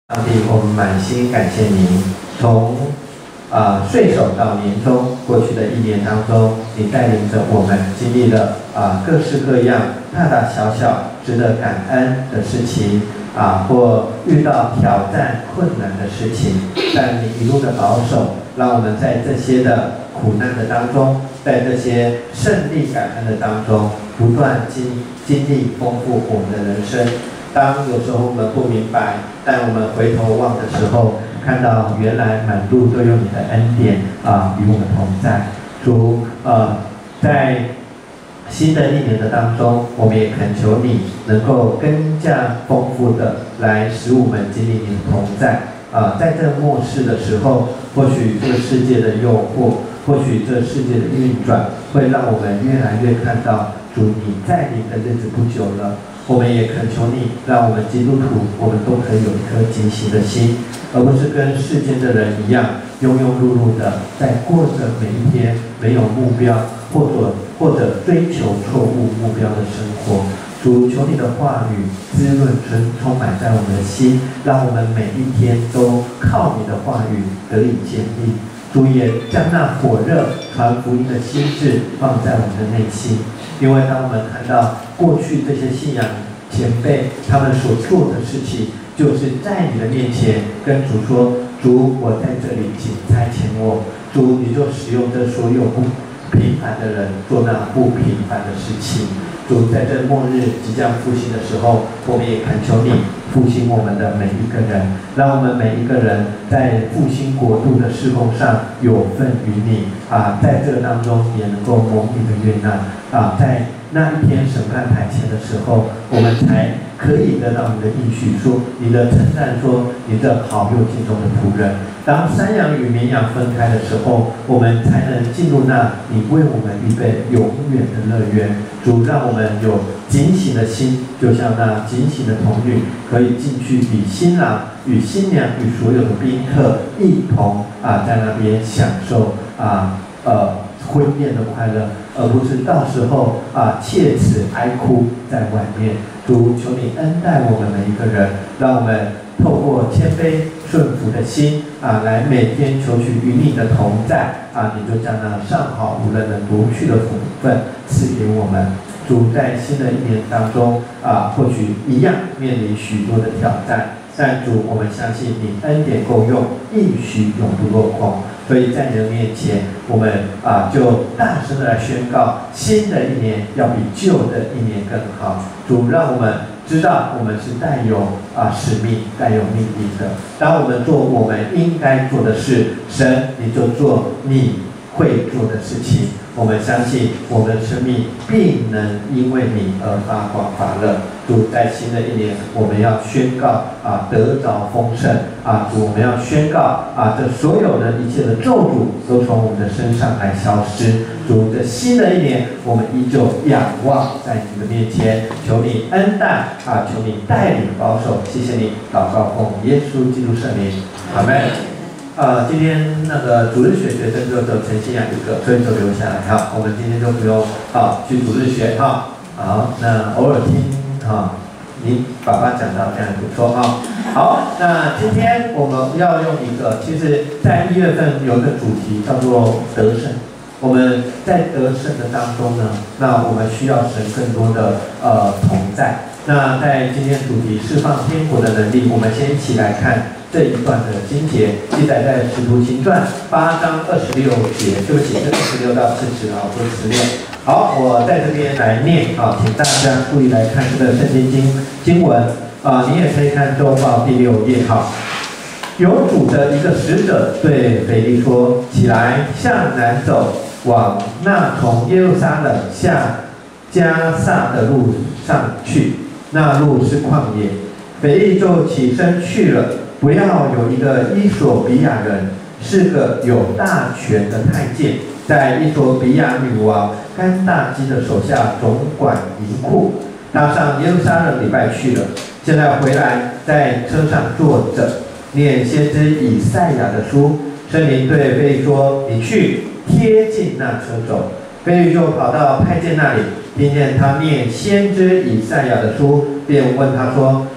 上帝，我们满心感谢您，从岁首到年终过去的一年当中，你带领着我们经历了各式各样大大小小值得感恩的事情或遇到挑战困难的事情，但你一路的保守，让我们在这些的苦难的当中，在这些胜利感恩的当中，不断经历丰富我们的人生。当有时候我们不明白，但我们回头望的时候，看到原来满路都有你的恩典与我们同在。主在新的一年的当中，我们也恳求你能够更加丰富的来使我们经历你的同在。在这末世的时候，或许这个世界的诱惑，或许这世界的运转，会让我们越来越看到主你在临的日子不久了。我们也恳求你，让我们基督徒，我们都可以有一颗警醒的心，而不是跟世间的人一样，庸庸碌碌的在过着每一天没有目标，或者追求错误目标的生活。主，求你的话语滋润充满在我们的心，让我们每一天都靠你的话语得以坚立。主也将那火热传福音的心智放在我们的内心，因为当我们看到过去这些信仰前辈他们所做的事情，就是在你的面前跟主说：主，我在这里，请差遣我。主，你就使用这所有不平凡的人做那不平凡的事情。主，在这末日即将复兴的时候，我们也恳求你复兴我们的每一个人，让我们每一个人在复兴国度的事工上有份于你在这当中也能够蒙你的悦纳在那一天审判台前的时候，我们才可以得到你的应许，说你的称赞，说你这好又敬重的仆人。当山羊与绵羊分开的时候，我们才能进入那你为我们预备永远的乐园。主，让我们有警醒的心，就像那警醒的童女，可以进去与新郎、与新娘、与所有的宾客一同在那边享受婚宴的快乐，而不是到时候切齿哀哭在外面。主，求你恩待我们每一个人，让我们透过谦卑顺服的心来每天求取与你的同在你就将那上好无人能夺去的福分赐给我们。主，在新的一年当中或许一样面临许多的挑战，但主，我们相信你恩典够用，应许永不落空。所以在你的面前，我们就大声的来宣告，新的一年要比旧的一年更好。主，让我们知道我们是带有使命、带有命令的。当我们做我们应该做的事，神你就做你会做的事情。我们相信我们的生命必能因为你而发光发热。主，在新的一年，我们要宣告得着丰盛主，我们要宣告这所有的一切的咒诅都从我们的身上来消失。主，这新的一年，我们依旧仰望在你的面前，求你恩待求你带领保守。谢谢你，祷告奉耶稣基督圣名，阿们。今天那个主日学学生就陈信阳一个，所以就留下来我们今天就不用去主日学好，那偶尔听你爸爸讲到这样不错好，那今天我们要用一个，其实在1月份有一个主题叫做得胜。我们在得胜的当中呢，那我们需要神更多的同在。那在今天主题释放天国的能力，我们先一起来看这一段的经节，记载在使徒行传8章26节，对不起，是26到40不是16。好，我在这边来念请大家注意来看这个圣经经文你也可以看周报第6页有主的一个使者对腓力说：起来，向南走，往那从耶路撒冷下迦萨的路上去，那路是旷野。腓力就起身去了。不要有一个伊索比亚人，是个有大权的太监，在伊索比亚女王甘大基的手下总管银库。他上耶路撒冷礼拜去了，现在回来，在车上坐着，念先知以赛亚的书。圣灵对腓力说：你去贴近那车走。腓力就跑到太监那里，听见他念先知以赛亚的书，便问他说：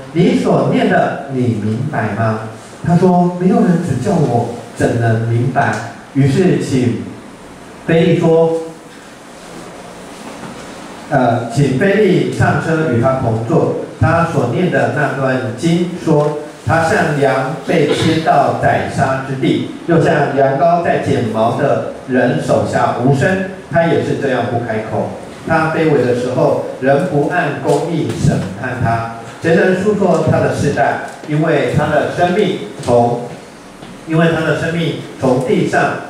你所念的，你明白吗？他说：没有人指教我，怎能明白？于是请腓力说。请腓力上车与他同坐。他所念的那段经说，他像羊被牵到宰杀之地，又像羊羔在剪毛的人手下无声。他也是这样不开口。他卑微的时候，人不按公义审判他，谁能诉说他的世代？因为他的生命从地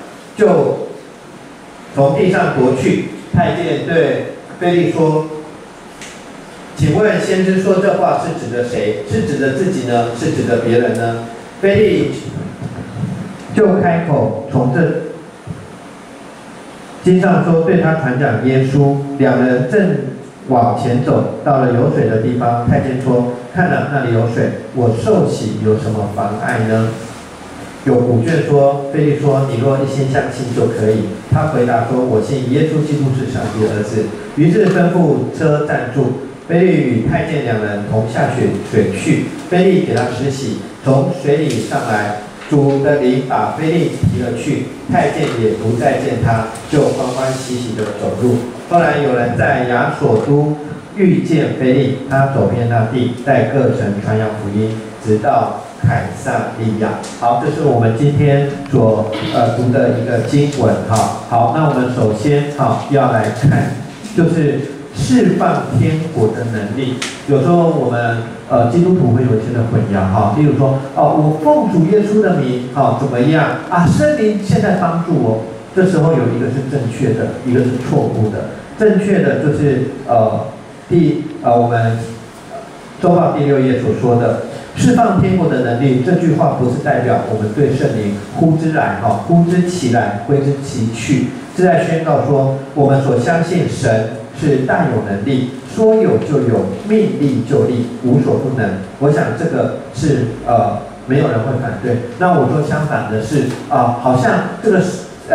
上夺去。太监对腓力说：请问先知说这话是指着谁？是指着自己呢？是指着别人呢？腓力就开口从这经上说，对他传讲耶稣。两人正往前走，到了有水的地方，太监说：看了那里有水，我受洗有什么妨碍呢？有古卷说，腓力说：你若一心相信就可以。他回答说：我信耶稣基督是上帝的儿子。于是吩咐车站住，腓力与太监两人同下水去。腓力给他施洗，从水里上来，主的灵把腓力提了去，太监也不再见他，就欢欢喜喜地走路。后来有人在亚索都遇见腓力，他走遍那地，在各城传扬福音，直到凯撒利亚。好，这是我们今天所读的一个经文。好，那我们首先要来看，就是释放天国的能力。有时候我们基督徒会有一些的混淆例如说我奉主耶稣的名怎么样啊？圣灵现在帮助我。这时候有一个是正确的，一个是错误的。正确的就是我们周报第6页所说的释放天国的能力。这句话不是代表我们对圣灵呼之来呼之其来，挥之其去，是在宣告说我们所相信神是大有能力，说有就有，命立就立，无所不能。我想这个是没有人会反对。那我说相反的是好像这个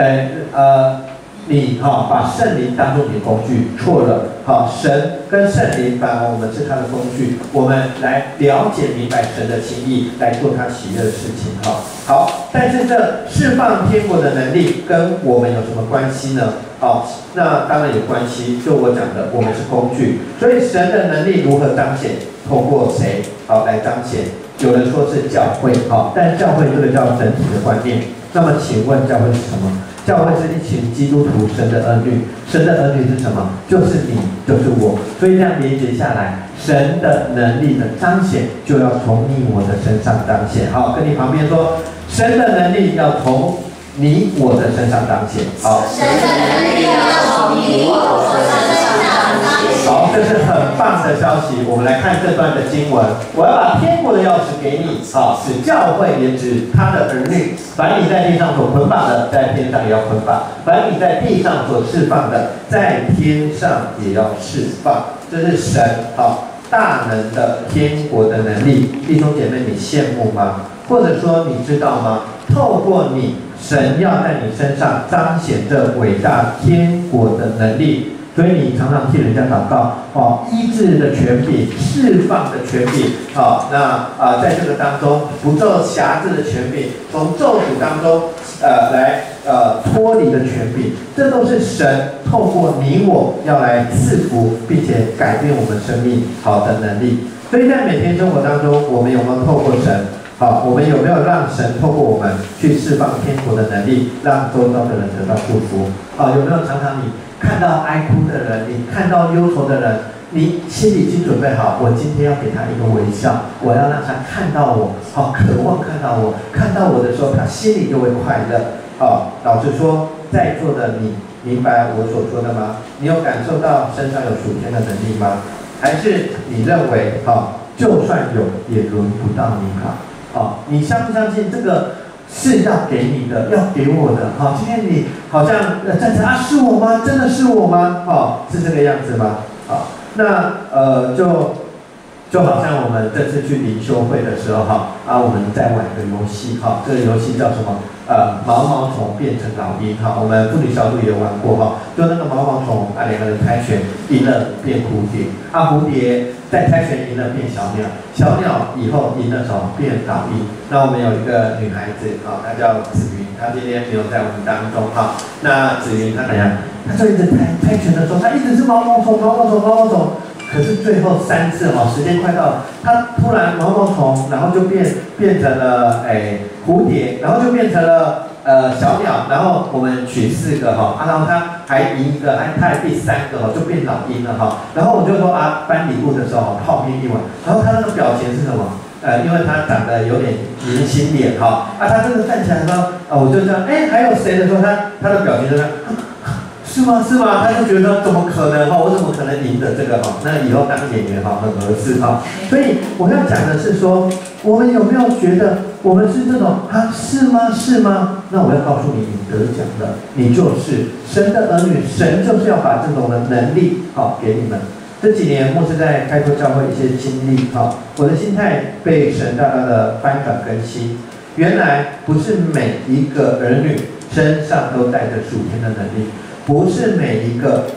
你把圣灵当作你的工具，错了。神跟圣灵反而我们是他的工具，我们来了解明白神的心意，来做他喜悦的事情。好，但是这释放天国的能力跟我们有什么关系呢？那当然有关系。就我讲的，我们是工具，所以神的能力如何彰显？透过谁来彰显？有人说是教会但教会这个叫整体的观念。那么请问教会是什么？教会是一群基督徒，神的儿女。神的儿女是什么？就是你，就是我。所以这样连接下来，神的能力的彰显就要从你我的身上彰显。跟你旁边说，神的能力要从你我的身上彰显。 神的能力要从你我的身上彰显。 好，这是很棒的消息。我们来看这段的经文。我要把天国的钥匙给你，指教会也指他的儿女。凡你在地上所捆绑的，在天上也要捆绑；凡你在地上所释放的，在天上也要释放。这是神大能的天国的能力。弟兄姐妹，你羡慕吗？或者说你知道吗？透过你，神要在你身上彰显这伟大天国的能力。所以你常常替人家祷告，医治的权柄、释放的权柄，在这个当中不受辖制的权柄，从咒诅当中来脱离的权柄，这都是神透过你我要来赐福，并且改变我们生命好的能力。所以在每天生活当中，我们有没有透过神？我们有没有让神透过我们去释放天国的能力，让周遭的人得到祝福？有没有常常你看到哀哭的人，你看到忧愁的人，你心里已经准备好，我今天要给他一个微笑，我要让他看到我，渴望看到我，看到我的时候，他心里就会快乐。老实说，在座的你明白我所说的吗？你有感受到身上有属天的能力吗？还是你认为就算有也轮不到你你相不相信这个是要给你的，要给我的？今天你好像站着是我吗？真的是我吗？是这个样子吗？那就好像我们这次去灵修会的时候我们在玩一个游戏这个游戏叫什么？毛毛虫变成老鹰我们妇女小组也玩过就那个毛毛虫2个人猜拳，赢了变蝴蝶蝴蝶在猜拳赢了变小鸟，小鸟以后赢的时候变老鹰。那我们有一个女孩子她叫子云，她今天没有在我们当中那子云她怎样？她就一直猜拳的时候，她一直是毛毛虫。可是最后3次时间快到了，它突然毛毛虫，然后就变成了蝴蝶，然后就变成了小鸟，然后我们取4个然后它还赢一个，它还第3个就变老鹰了然后我就说搬礼物的时候泡面一碗，然后它那个表情是什么？因为他长得有点明星脸他真的站起来的时候，我就这样，还有谁的时候，他的表情就是是吗？他就觉得怎么可能我怎么可能赢得这个那以后当演员很合适所以我要讲的是说，我们有没有觉得我们是这种是吗？那我要告诉你，你得奖的，你就是神的儿女，神就是要把这种的能力给你们。这几年牧师在开拓教会一些经历我的心态被神大大的翻转更新。原来不是每一个儿女身上都带着属天的能力，不是每一个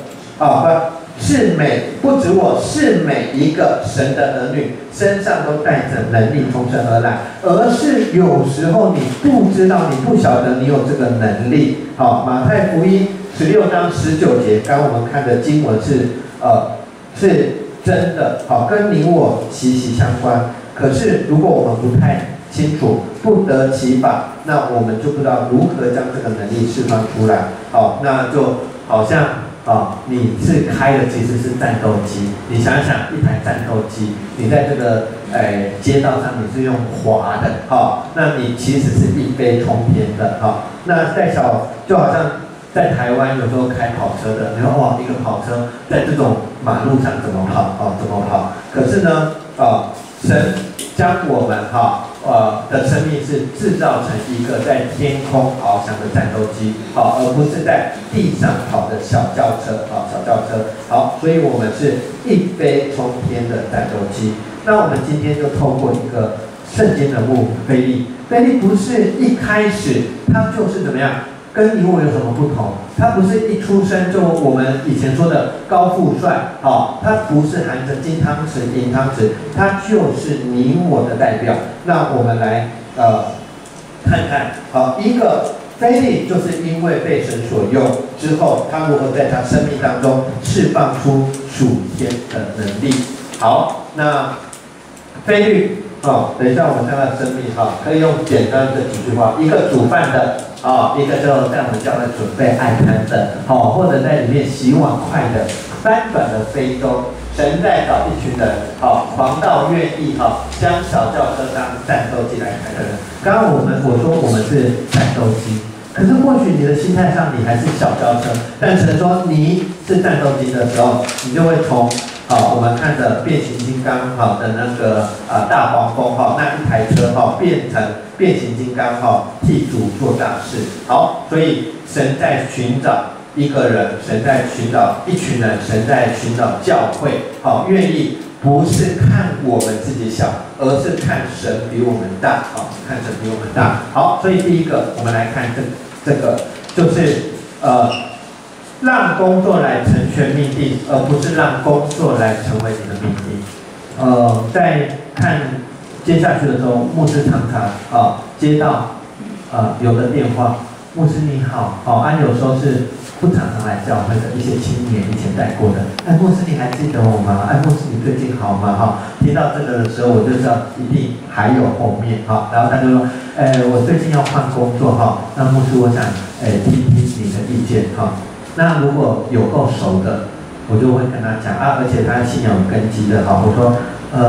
不止我，是每一个神的儿女身上都带着能力从神而来，而是有时候你不知道，你不晓得你有这个能力。马太福音16章19节，刚刚我们看的经文是真的跟你我息息相关。可是如果我们不太清楚，不得其法，那我们就不知道如何将这个能力释放出来。那就好像你是开的其实是战斗机，你想想一台战斗机，你在这个街道上你是用滑的那你其实是一飞冲天的那就好像在台湾有时候开跑车的，你说哇，一个跑车在这种马路上怎么跑可是呢神将我们的生命是制造成一个在天空翱翔的战斗机而不是在地上跑的小轿车所以我们是一飞冲天的战斗机。那我们今天就透过一个圣经人物腓利不是一开始他就是怎么样跟你我有什么不同？他不是一出生就我们以前说的高富帅他不是含着金汤匙银汤匙，他就是你我的代表。那我们来看看一个腓利就是因为被神所用之后，他如何在他生命当中释放出属天的能力。那腓利等一下我们看到生命可以用简单的几句话，一个煮饭的一个就在我们教会准备爱餐的或者在里面洗碗筷的，翻转了非洲，神在找一群人狂到愿意将小轿车当战斗机来开的人。刚刚我说我们是战斗机，可是或许你的心态上你还是小轿车，但神说你是战斗机的时候，你就会从我们看的变形金刚的那个大黄蜂那一台车变成变形金刚替主做大事。所以神在寻找一个人，神在寻找一群人，神在寻找教会愿意不是看我们自己小，而是看神比我们大看神比我们大。所以第一个我们来看这个就是让工作来成全命定，而不是让工作来成为你的命定。在看接下去的时候，牧师常常接到有的电话，牧师你好，有时候是不常常来教会的一些青年以前带过的，牧师你还记得我吗？牧师你最近好吗？听到这个的时候，我就知道一定还有后面然后他就说，我最近要换工作那牧师我想听听你的意见那如果有够熟的，我就会跟他讲而且他信仰有根基的我说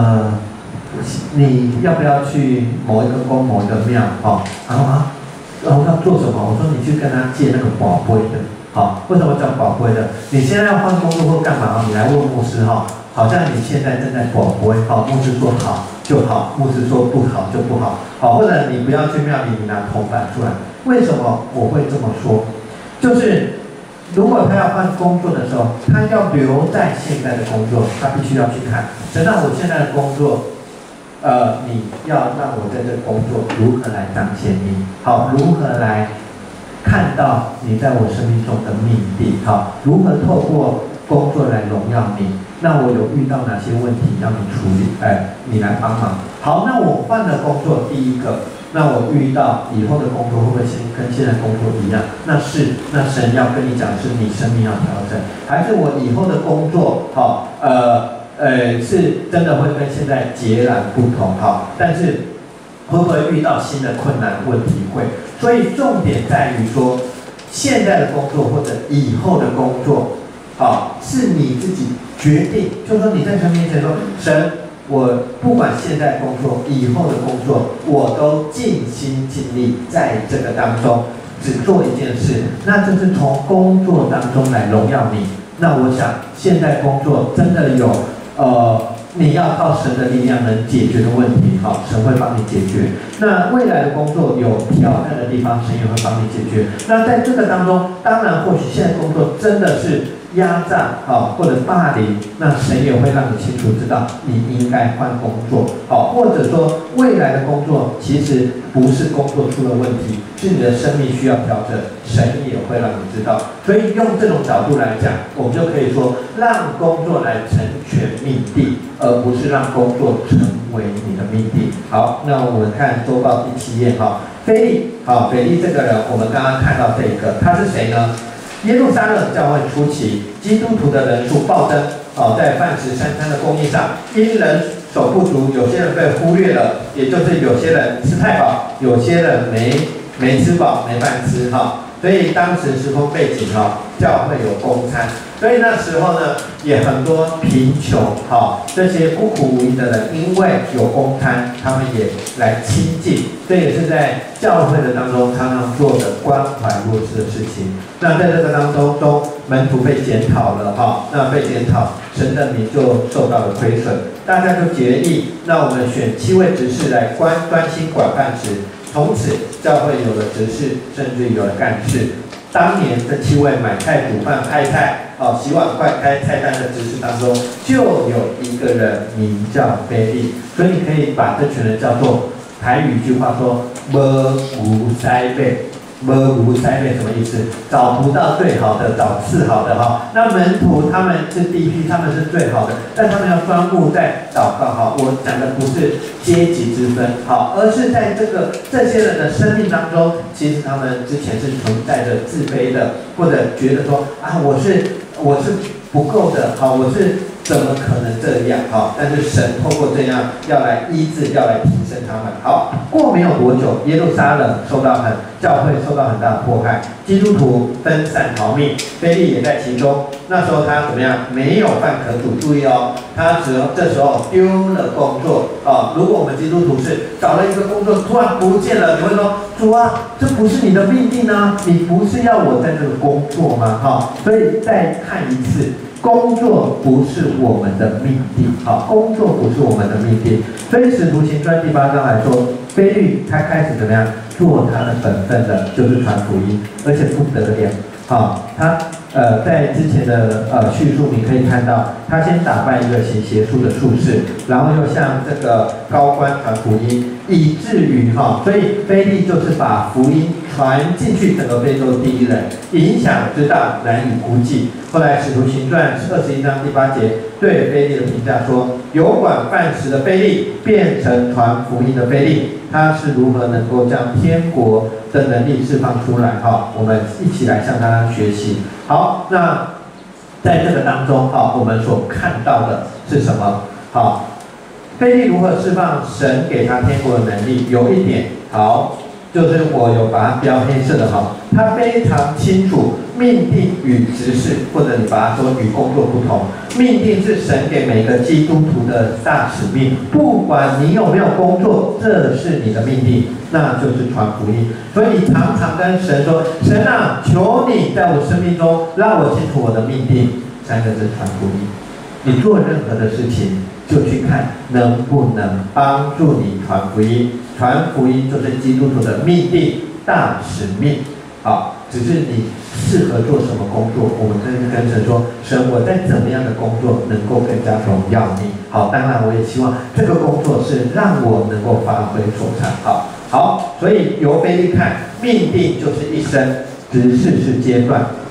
你要不要去某一个宫某一个庙然后要做什么？我说你去跟他借那个宝贝的为什么讲宝贝的？你现在要换工作或干嘛你来问牧师好像你现在正在宝贝牧师说好就好，牧师说不好就不好或者你不要去庙里，你拿铜板出来。为什么我会这么说？就是如果他要换工作的时候，他要留在现在的工作，他必须要去看，神让我现在的工作你要让我在这个工作如何来彰显你如何来看到你在我生命中的命定如何透过工作来荣耀你那我有遇到哪些问题要你处理？你来帮忙。好，那我换了工作，第一个，那我遇到以后的工作会不会跟现在工作一样？那神要跟你讲是你生命要调整，还是我以后的工作，是真的会跟现在截然不同？好，但是会不会遇到新的困难问题？会。所以重点在于说，现在的工作或者以后的工作，是你自己决定。就是说你在神面前说，神，我不管现在工作、以后的工作，我都尽心尽力在这个当中，只做一件事，那就是从工作当中来荣耀你。那我想，现在工作真的有你要靠神的力量能解决的问题，神会帮你解决。那未来的工作有挑战的地方，神也会帮你解决。那在这个当中，当然或许现在工作真的是压榨或者霸凌，那神也会让你清楚知道你应该换工作，或者说未来的工作其实不是工作出了问题，是你的生命需要调整，神也会让你知道。所以用这种角度来讲，我们就可以说，让工作来成全命定，而不是让工作成为你的命定。好，那我们看周报第7页，腓利，腓利这个人，我们刚刚看到这个，他是谁呢？耶路撒冷教会初期，基督徒的人数暴增，在饭食3餐的供应上，因人手不足，有些人被忽略了，也就是有些人吃太饱，有些人没吃饱，没饭吃，所以当时时空背景，教会有公餐，所以那时候呢，也很多贫穷，这些孤苦无依的人，因为有公餐，他们也来亲近，这也是在教会的当中常常做的关怀弱势的事情。那在这个当中，门徒被检讨了，那被检讨，神的名就受到了亏损，大家就决议，那我们选7位执事来专心管饭食。从此，教会有了执事，甚至有了干事。当年这7位买菜、煮饭、拍菜、洗碗筷、开菜单的执事当中，就有一个人名叫腓利，所以你可以把这群人叫做台语一句话说“无无塞贝”。无无塞贝什么意思？找不到最好的，找次好的那门徒他们是第一批，他们是最好的，但他们要专注在祷告我讲的不是阶级之分而是在这些人的生命当中，其实他们之前是存在着自卑的，或者觉得说我是不够的我是怎么可能这样但是神透过这样要来医治，要来提升他们。过没有多久，耶路撒冷教会受到很大的迫害，基督徒分散逃命，腓利也在其中。那时候他怎么样？没有饭可煮。注意他这时候丢了工作如果我们基督徒是找了一个工作，突然不见了，你会说主啊，这不是你的命定啊，你不是要我在这个工作吗？所以再看一次。工作不是我们的命定，工作不是我们的命定。所以使徒行传第8章来说，腓利他开始怎么样做他的本分的，就是传福音，而且不得了。他在之前的叙述你可以看到，他先打败一个行邪术的术士，然后又向这个高官传福音，以至于所以腓利就是把福音传进去整个非洲第一人，影响之大难以估计。后来使徒行传21章第8节对腓利的评价说，有管饭食的腓利变成传福音的腓利，他是如何能够将天国的能力释放出来我们一起来向他学习。好，那在这个当中我们所看到的是什么？腓利如何释放神给他天国的能力？有一点就是我有把它标黑色的他非常清楚命定与执事，或者你把它说与工作不同。命定是神给每个基督徒的大使命，不管你有没有工作，这是你的命定，那就是传福音。所以你常常跟神说，神啊，求你在我生命中让我清楚我的命定，3个字传福音。你做任何的事情，就去看能不能帮助你传福音。传福音就是基督徒的命定大使命。只是你适合做什么工作，我们可以跟神说，神，我在怎么样的工作能够更加荣耀你。当然我也希望这个工作是让我能够发挥所长。所以由腓利看，命定就是一生，执事是阶段，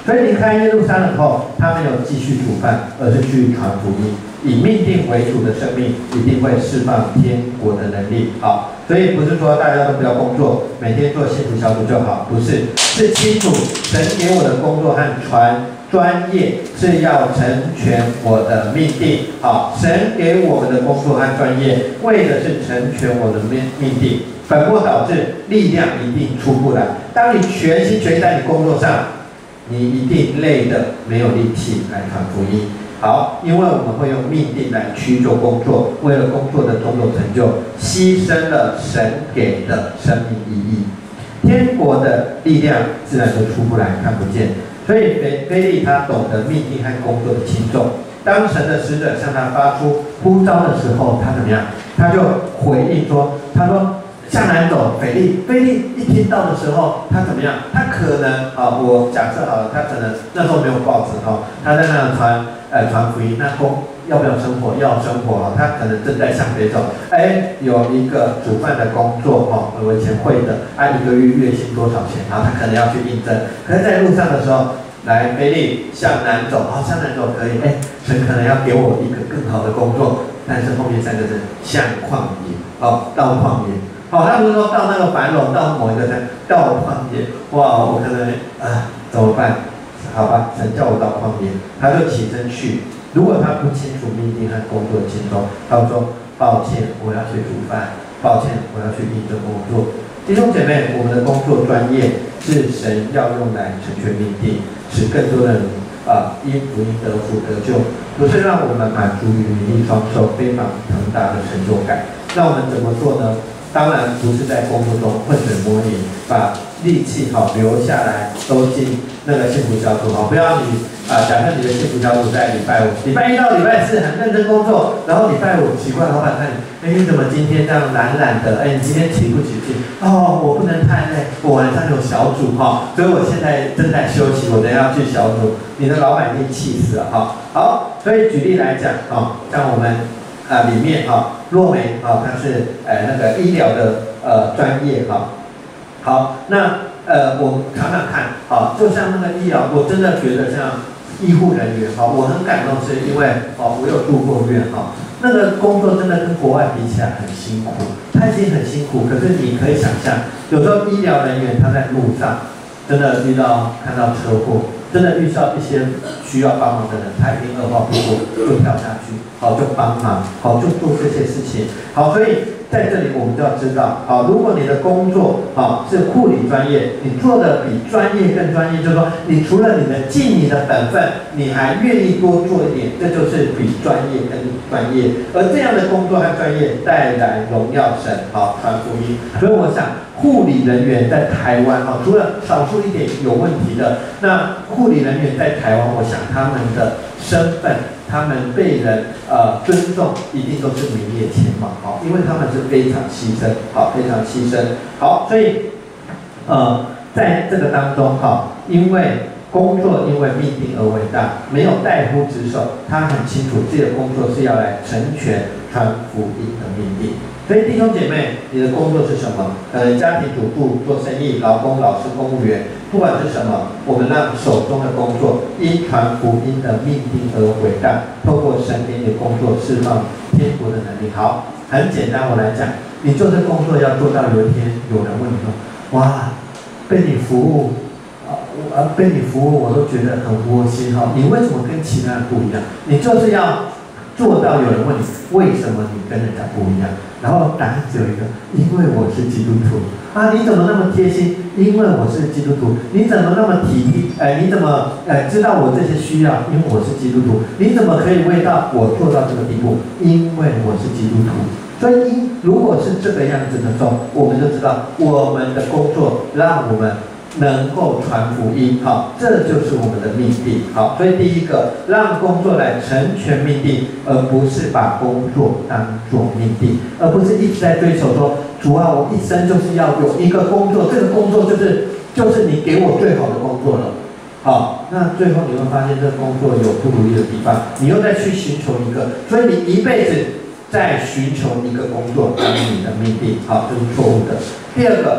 所以离开耶路撒冷后，他没有继续煮饭，而是去传福音。以命定为主的生命，一定会释放天国的能力。好，所以不是说大家都不要工作，每天做幸福小组就好，不是，是清楚神给我的工作和专业是要成全我的命定。好，神给我们的工作和专业，为的是成全我的命定。本末倒置，力量一定出不来。当你全心全意在你工作上，你一定累得没有力气来传福音。好，因为我们会用命定来驱逐工作，为了工作的种种成就，牺牲了神给的生命意义。天国的力量自然就出不来，看不见。所以腓利他懂得命定和工作的轻重。当神的使者向他发出呼召的时候，他怎么样？他就回应说：“他说向南走。”腓利一听到的时候，他怎么样？他可能我假设好了，他可能那时候没有报纸他在那传福音，那要不要生活？要生活他可能正在向北走。有一个煮饭的工作我以前会的，一个月薪多少钱？然后他可能要去应征。可是在路上的时候，来腓利向南走，向南走可以。神可能要给我一个更好的工作，但是后面3个字向旷野到旷野。他不是说到那个繁荣，到某一个山，到旷野。哇，我可能怎么办？好吧，神叫我到旷野，他就起身去。如果他不清楚命定和工作的轻重，他会说：“抱歉，我要去煮饭；抱歉，我要去应征工作。”弟兄姐妹，我们的工作专业是神要用来成全命定，使更多人因福音得福得救，不是让我们满足于名利双收、非常腾达的成就感。那我们怎么做呢？当然不是在工作中浑水摸鱼，把力气留下来，都进那个幸福小组不要你假设你的幸福小组在礼拜5，礼拜1到礼拜4很认真工作，然后礼拜5奇怪，老板看你，你怎么今天这样懒懒的？你今天起不起劲？我不能太累，我晚上有小组所以我现在正在休息，我等一下要去小组。你的老板一定气死了好，所以举例来讲像我们里面若梅她是那个医疗的专业好，那我们常常看就像那个医疗，我真的觉得像医护人员我很感动，是因为我有住过院那个工作真的跟国外比起来很辛苦，他已经很辛苦，可是你可以想象，有时候医疗人员他在路上真的看到车祸，真的遇到一些需要帮忙的人，他已经2话不说就跳下去就帮忙就做这些事情所以在这里我们就要知道如果你的工作是护理专业，你做的比专业更专业，就是说你除了你的尽你的本分，你还愿意多做一点，这就是比专业更专业。而这样的工作和专业带来荣耀神传福音。所以我想护理人员在台湾除了少数一点有问题的，那护理人员在台湾，我想他们的身份，他们被人尊重，一定都是名列前茅因为他们是非常牺牲非常牺牲所以在这个当中因为工作因为命定而伟大，没有怠忽职守，他很清楚自己的工作是要来成全传福音的命定。所以弟兄姐妹，你的工作是什么？家庭主妇、做生意、劳工、老师、公务员，不管是什么，我们让手中的工作因传福音的命定而伟大，透过神给你的工作释放天国的能力。好，很简单，我来讲，你做这工作要做到有一天有人问你说：“哇，被你服务我都觉得很窝心你为什么跟其他人不一样？”你就是要做到有人问你为什么你跟人家不一样，然后答案只有一个：因为我是基督徒你怎么那么贴心？因为我是基督徒。你怎么那么体力？你怎么知道我这些需要？因为我是基督徒。你怎么可以为到我做到这个地步？因为我是基督徒。所以如果是这个样子的时候，我们就知道我们的工作让我们能够传福音这就是我们的命定所以第一个，让工作来成全命定，而不是把工作当作命定，而不是一直在追求说：“主啊，我一生就是要有一个工作，这个工作就是你给我最好的工作了。”那最后你会发现这个工作有不如意的地方，你又再去寻求一个，所以你一辈子在寻求一个工作当你的命定这是错误的。第二个，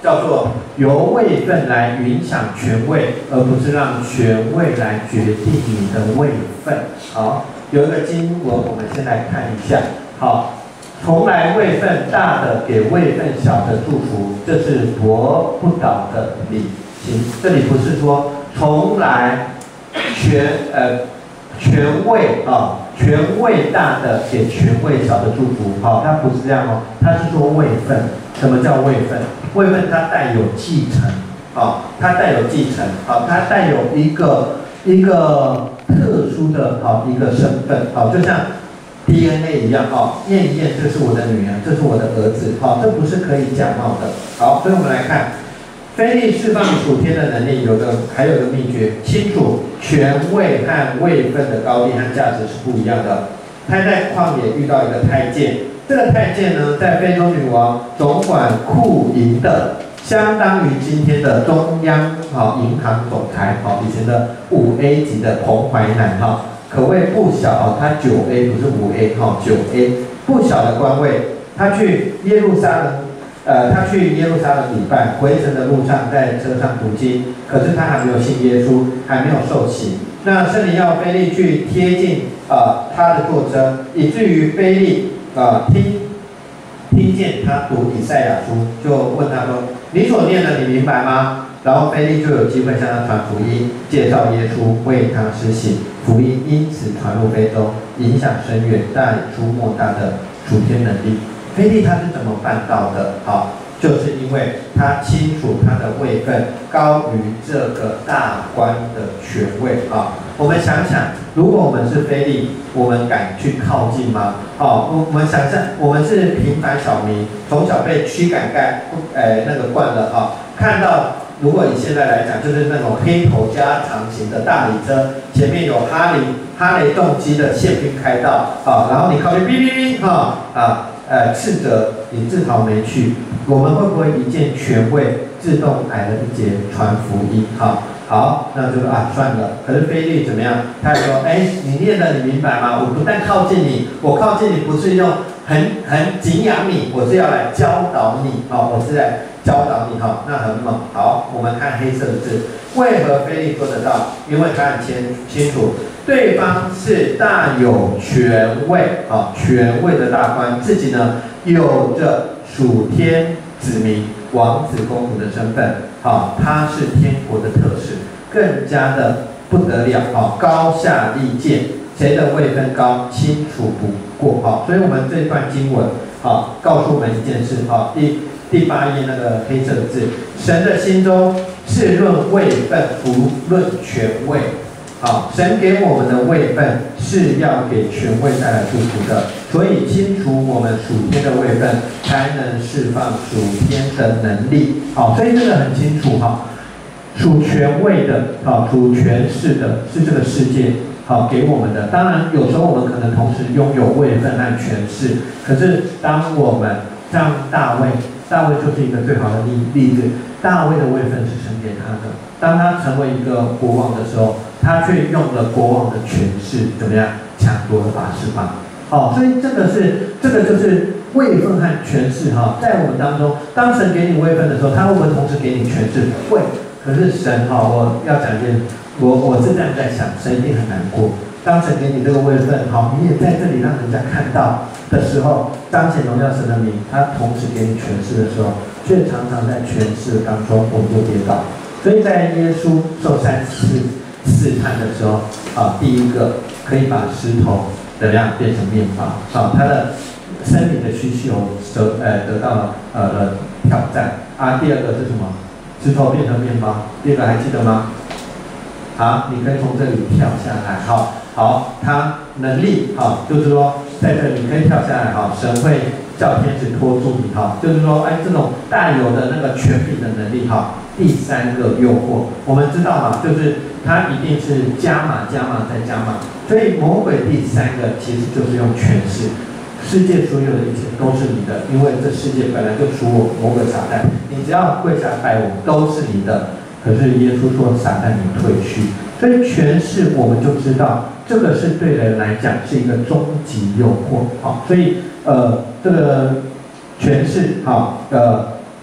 叫做由位分来影响权位，而不是让权位来决定你的位分。好，有一个经文，我们先来看一下。好，从来位分大的给位分小的祝福，这是夺不倒的理行。这里不是说从来权位权位大的给权位小的祝福，它不是这样哦，它是说位分。什么叫位分？位分它带有继承，它带有继承，它带有一个特殊的一个身份，就像 DNA 一样，验一验，这是我的女儿，这是我的儿子，这不是可以假冒的。好，所以我们来看，非利释放属天的能力，还有个秘诀，清楚权位和位分的高低和价值是不一样的。他在旷野遇到一个太监，这个太监呢，在非洲女王总管库银的，相当于今天的中央银行总裁，以前的5A 级的彭淮南，可谓不小，他9A 不是5A， 9A 不小的官位。他去耶路撒冷礼拜，回程的路上在车上读经，可是他还没有信耶稣，还没有受洗。那圣灵要腓利去贴近他的坐车，以至于腓利听见他读以赛亚书，就问他说：“你所念的，你明白吗？”然后腓利就有机会向他传福音，介绍耶稣，为他施洗，福音因此传入非洲，影响深远，带出莫大的属天能力。腓利他是怎么办到的？就是因为他清楚他的位分高于这个大官的权位。我们想想，如果我们是腓利，我们敢去靠近吗？我们想象，我们是平凡小民，从小被驱赶惯了，看到。如果以现在来讲，就是那种黑头加长型的大礼车，前面有哈雷动机的宪兵开道，然后你靠近哔哔哔，斥责你自讨没趣。我们会不会一见权位自动矮了一截传福音？好，那就算了。可是腓利怎么样？他说：你念的你明白吗？我不但靠近你，我靠近你不是用很敬仰你，我是要来教导你，我是来教导你，那很猛。好，我们看黑色的字，为何腓利做得到？因为他很清楚，对方是大有权位，权位的大官，自己呢有着属天子民、王子公主的身份，他是天国的特使，更加的不得了，高下立见，谁的位分高，清楚不过。所以我们这段经文，告诉我们一件事，第8页那个黑色的字，神的心中是论位分，不论权位。神给我们的位分是要给权位带来祝福的，所以清楚我们属天的位分，才能释放属天的能力。所以这个很清楚，属权位的，属权势的，是这个世界给我们的。当然，有时候我们可能同时拥有位分和权势，可是当我们像大卫就是一个最好的例子。大卫的位分是神给他的，当他成为一个国王的时候，他却用了国王的权势，怎么样抢夺了把式吧？所以这个就是位分和权势在我们当中，当神给你位分的时候，他会不会同时给你权势？会。可是神我要讲一件，我是这样在想，神一定很难过。当神给你这个位分，你也在这里让人家看到的时候，彰显荣耀神的名，他同时给你权势的时候，却常常在权势当中我们就跌倒。所以在耶稣受3次试探的时候，第一个可以把石头怎样变成面包，他的生命的需求得到了挑战。第二个是什么？石头变成面包。第二个还记得吗？你可以从这里跳下来，好，他能力，就是说在这里你可以跳下来，神会叫天使托住你，就是说，这种带有的那个权柄的能力，第3个诱惑，我们知道嘛，就是他一定是加码再加码，所以魔鬼第3个其实就是用权势，世界所有的一切都是你的，因为这世界本来就属我魔鬼撒旦，你只要跪下拜我，都是你的。可是耶稣说：“撒旦，你退去。”所以权势我们就知道，这个是对人来讲是一个终极诱惑。所以这个权势，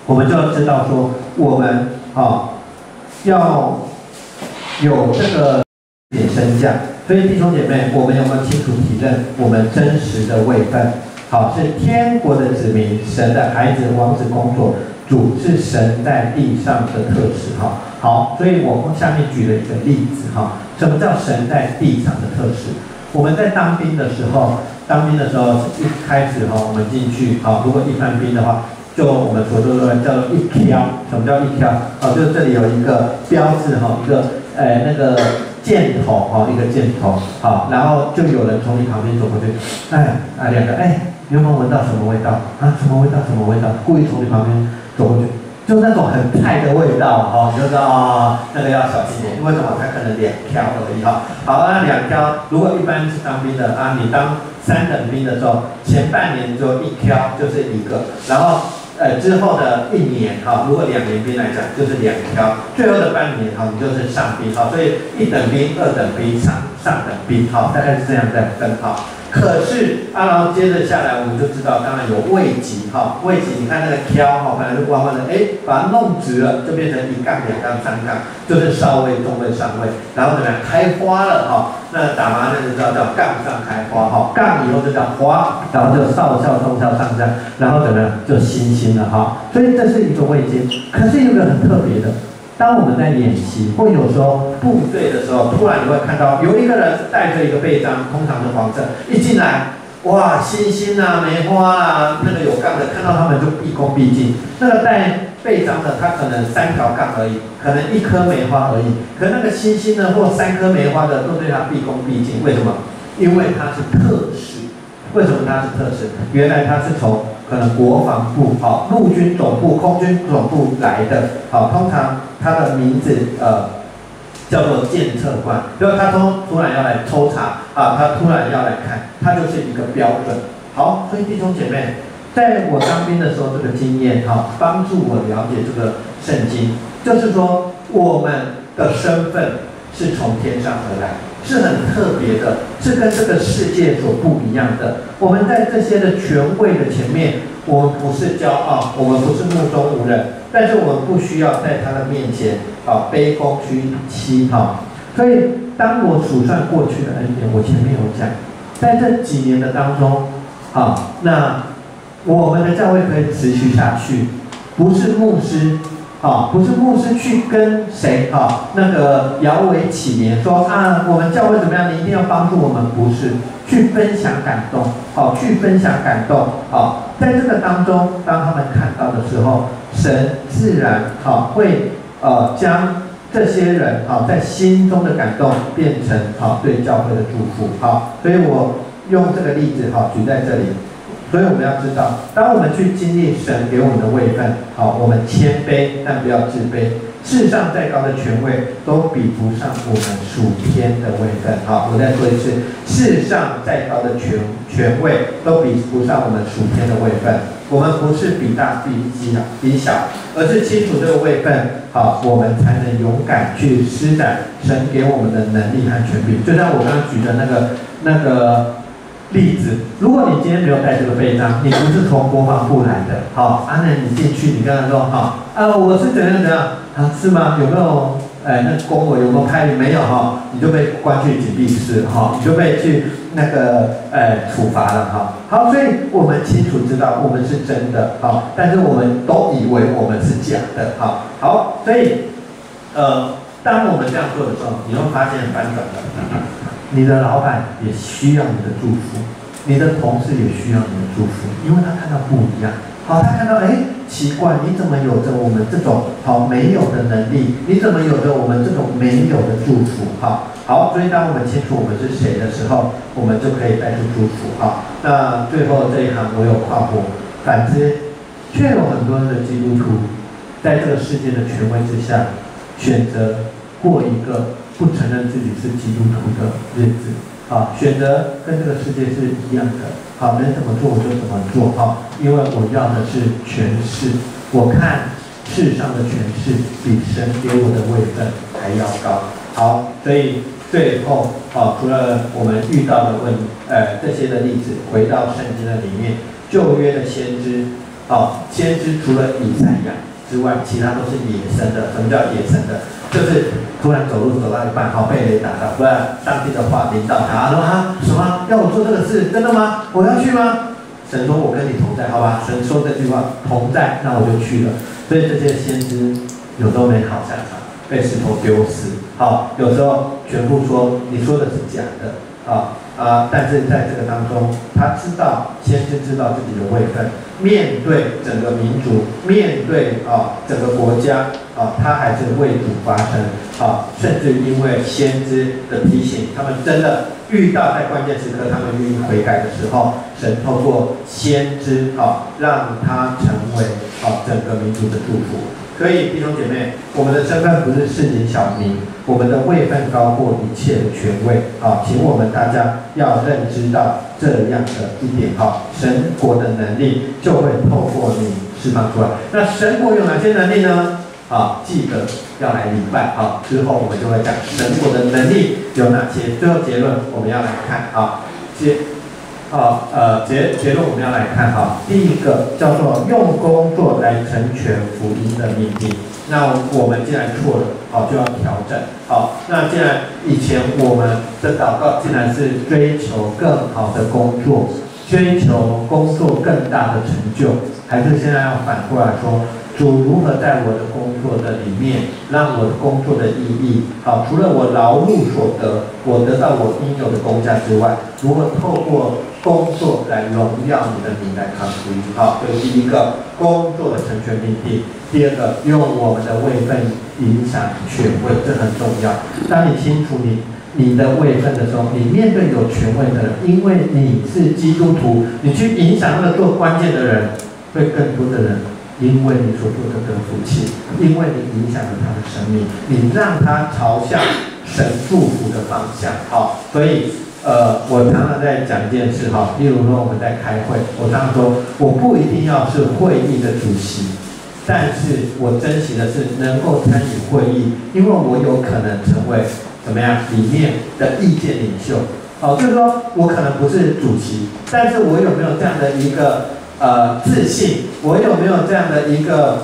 我们就要知道说，我们要有这个点身价。所以弟兄姐妹，我们有没有清楚体认我们真实的位分？好，是天国的子民，神的孩子，王子公主，主是神在地上的特使。好，所以我下面举了一个例子。什么叫神在地上的特使？我们在当兵的时候，一开始我们进去，如果一般兵的话，就我们所说的叫做一挑。什么叫一挑？就是这里有一个标志，一个那个箭头，一个箭头，然后就有人从你旁边走过去，两个，你有没有闻到什么味道啊？什么味道？什么味道？故意从你旁边走过去，就那种很菜的味道，你就知道那个要小心点。因为什么？它可能2挑而已。好，那2挑，如果一般是当兵的你当3等兵的时候，前半年就1挑就是1个，然后之后的1年，如果2年兵来讲就是2挑，最后的半年你就是上兵，所以1等兵、2等兵、上等兵，大概是这样在分。可是然后接着下来我们就知道，当然有位级，位级你看那个挑，本来就弯弯的，把它弄直了，就变成1杠、2杠、3杠，就是少尉、中尉、上尉，然后怎么样开花了，那打麻将就知道叫杠上开花，杠以后就叫花，然后就少校、中校、上将，然后怎么样就星星了，所以这是一个位阶。可是有一个很特别的，当我们在演习或有时候部队的时候，突然你会看到有一个人带着一个背章，通常是黄色，一进来，哇，星星啊、梅花啊，那个有杠的，看到他们就毕恭毕敬。那个带背章的，他可能3条杠而已，可能1颗梅花而已，可那个星星呢，或3颗梅花的，都对他毕恭毕敬。为什么？因为他是特使。为什么他是特使？原来他是从可能国防部、陆军总部、空军总部来的，通常他的名字叫做检测官，就是他突然要来抽查他突然要来看，他就是一个标准。好，所以弟兄姐妹，在我当兵的时候，这个经验帮助我了解这个圣经，就是说我们的身份是从天上而来，是很特别的，是跟这个世界所不一样的。我们在这些的权位的前面，我们不是骄傲，我们不是目中无人，但是我们不需要在他的面前卑躬屈膝。所以当我数算过去的恩典，我前面有讲，在这几年的当中，那我们的教会可以持续下去，不是牧师。不是牧师去跟谁那个摇尾乞怜说我们教会怎么样，你一定要帮助我们，不是去分享感动，去分享感动，在这个当中，当他们看到的时候，神自然会将这些人在心中的感动变成对教会的祝福。所以我用这个例子举在这里。所以我们要知道，当我们去经历神给我们的位分，我们谦卑，但不要自卑。世上再高的权位都比不上我们属天的位分。我再说一次，世上再高的权位都比不上我们属天的位分。我们不是比大比小，而是清楚这个位分，我们才能勇敢去施展神给我们的能力和权柄。就像我刚刚举的那个例子，如果你今天没有带这个背章，你不是从国防部来的，那你进去，你跟他说，我是怎样怎样，是吗？有没有那公文有没有派你？没有你就被关去紧闭室，你就被去那个处罚了好，所以我们清楚知道我们是真的但是我们都以为我们是假的好，所以当我们这样做的时候，你会发现很反转的。你的老板也需要你的祝福，你的同事也需要你的祝福，因为他看到不一样。他看到奇怪，你怎么有着我们这种没有的能力？你怎么有着我们这种没有的祝福？好，所以当我们清楚我们是谁的时候，我们就可以带出祝福。那最后这一行我有跨过，反之，却有很多的基督徒在这个世界的权威之下，选择过一个不承认自己是基督徒的日子，选择跟这个世界是一样的，能怎么做我就怎么做，因为我要的是权势，我看世上的权势比神给我的位分还要高。好，所以最后除了我们遇到的这些的例子，回到圣经的里面，旧约的先知先知除了以赛亚之外，其他都是野生的。什么叫野生的？就是突然走路走到一半，被雷打到，不然上帝的话领导他，说什么要我做这个事，真的吗？我要去吗？神说我跟你同在，好吧？神说这句话同在，那我就去了。所以这些先知有都没好下场，被石头丢死。有时候全部说你说的是假的，但是在这个当中，他知道先知知道自己的位分，面对整个民族，面对整个国家，他还是为主发声，甚至因为先知的提醒，他们真的遇到在关键时刻，他们愿意悔改的时候，神透过先知，让他成为整个民族的祝福。所以弟兄姐妹，我们的身份不是市井小民，我们的位分高过一切的权位。请我们大家要认知到这样的一点。神国的能力就会透过你释放出来。那神国有哪些能力呢？记得要来礼拜。之后我们就会讲神国的能力有哪些。最后结论我们要来看结论我们要来看第一个叫做用工作来成全福音的命令。那我们既然错了，就要调整。那既然以前我们的祷告竟然是追求更好的工作，追求工作更大的成就，还是现在要反过来说，主如何在我的工作的里面，让我的工作的意义，除了我劳碌所得，我得到我应有的工价之外，如何透过工作来荣耀你的名，来传福音。这是第一个工作的成全命令。第二个，用我们的位分影响权位，这很重要。当你清楚你的位分的时候，你面对有权位的人，因为你是基督徒，你去影响那个做关键的人，会更多的人因为你所做的得福气，因为你影响了他的生命，你让他朝向神祝福的方向。所以我常常在讲一件事，例如说我们在开会，我常常说我不一定要是会议的主席，但是我珍惜的是能够参与会议，因为我有可能成为怎么样里面的意见领袖。就是说我可能不是主席，但是我有没有这样的一个自信，我有没有这样的一个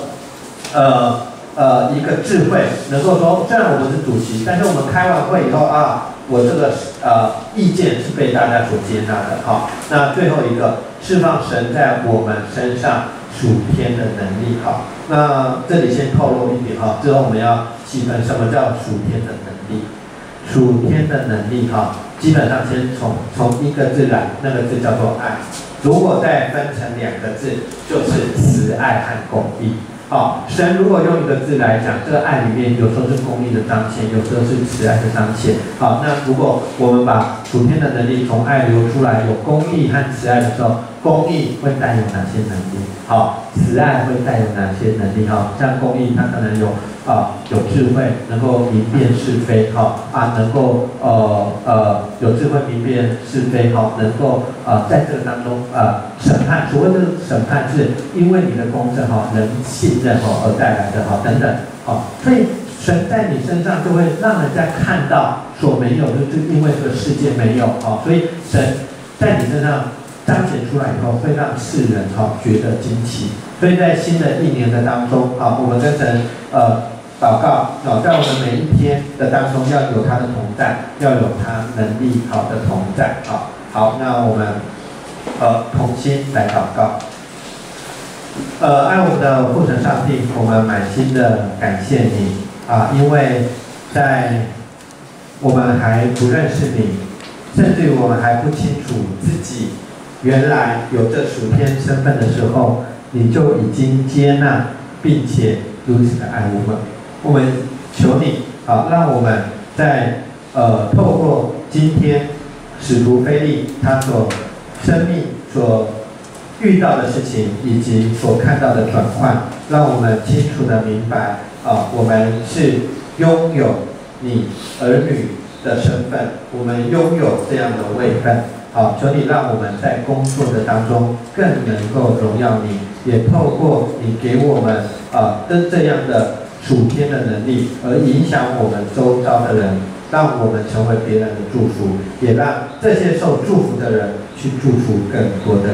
智慧，能够说虽然我不是主席，但是我们开完会以后我这个意见是被大家所接纳的。那最后一个，释放神在我们身上属天的能力。那这里先透露一点之后我们要细分什么叫属天的能力。属天的能力基本上先从一个字来，那个字叫做爱。如果再分成两个字，就是慈爱和公义。神如果用一个字来讲，这个爱里面有时候是公义的彰显，有时候是慈爱的彰显。那如果我们把属天的能力从爱流出来，有公义和慈爱的时候，公义会带有哪些能力？慈爱会带有哪些能力？像公义，它可能有智慧，能够明辨是非，能够有智慧明辨是非，能够在这个当中审判。所谓的审判是因为你的公正人信任而带来的等等。所以神在你身上就会让人家看到所没有，就是因为这个世界没有。所以神在你身上彰显出来以后，会让世人觉得惊奇。所以在新的一年的当中，我们跟神祷告，在我们每一天的当中要有他的同在，要有他能力好的同在。好，那我们同心来祷告。爱我们的父神上帝，我们满心的感谢你因为在我们还不认识你，甚至于我们还不清楚自己原来有这属天身份的时候，你就已经接纳并且如此的爱我们。我们求你让我们在透过今天使徒腓利他所生命所遇到的事情以及所看到的转换，让我们清楚的明白我们是拥有你儿女的身份，我们拥有这样的位分。求你让我们在工作的当中更能够荣耀你，也透过你给我们的这样的属天的能力，而影响我们周遭的人，让我们成为别人的祝福，也让这些受祝福的人去祝福更多的人。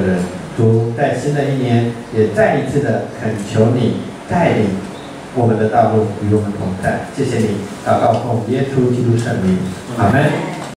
主在新的一年也再一次的恳求你带领我们的道路与我们同在。谢谢你，祷告奉耶稣基督圣名，阿门。